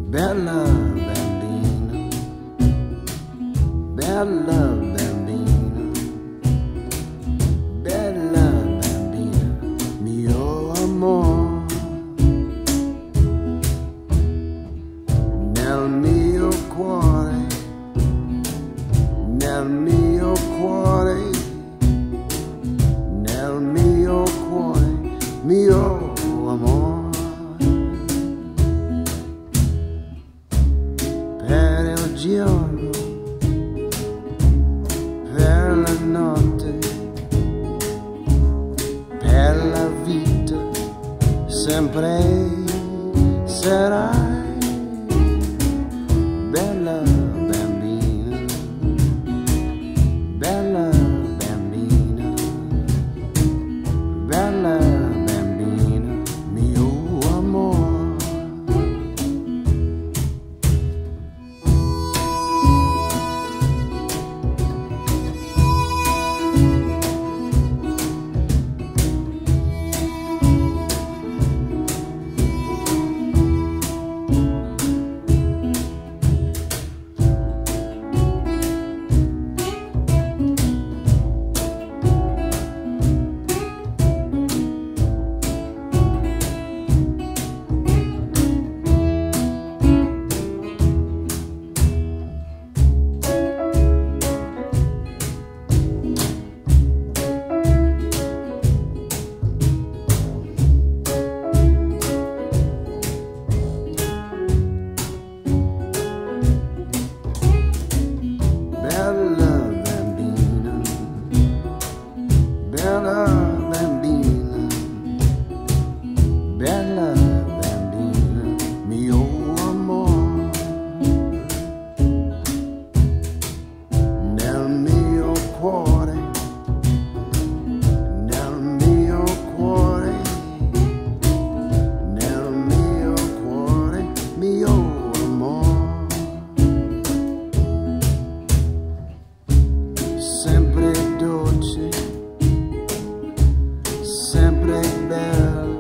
Bella bambina, bella bambina, bella bambina, mio amore. Nel mio cuore, nel mio cuore, nel mio cuore, mio amore. Per il giorno, per la notte, per la vita, sempre sarai bella bambina, bella bambina, bella bambina, mio amore. Bella bambina, bella bambina, mio amore. Nel mio cuore, nel mio cuore, nel mio cuore, mio amore. Sempre dolce, sempre bella,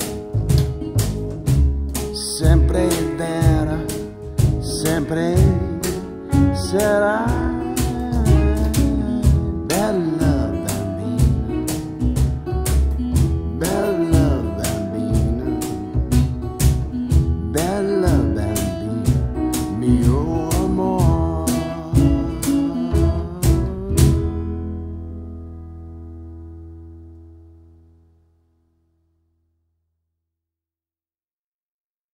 sempre vera, sempre sarà.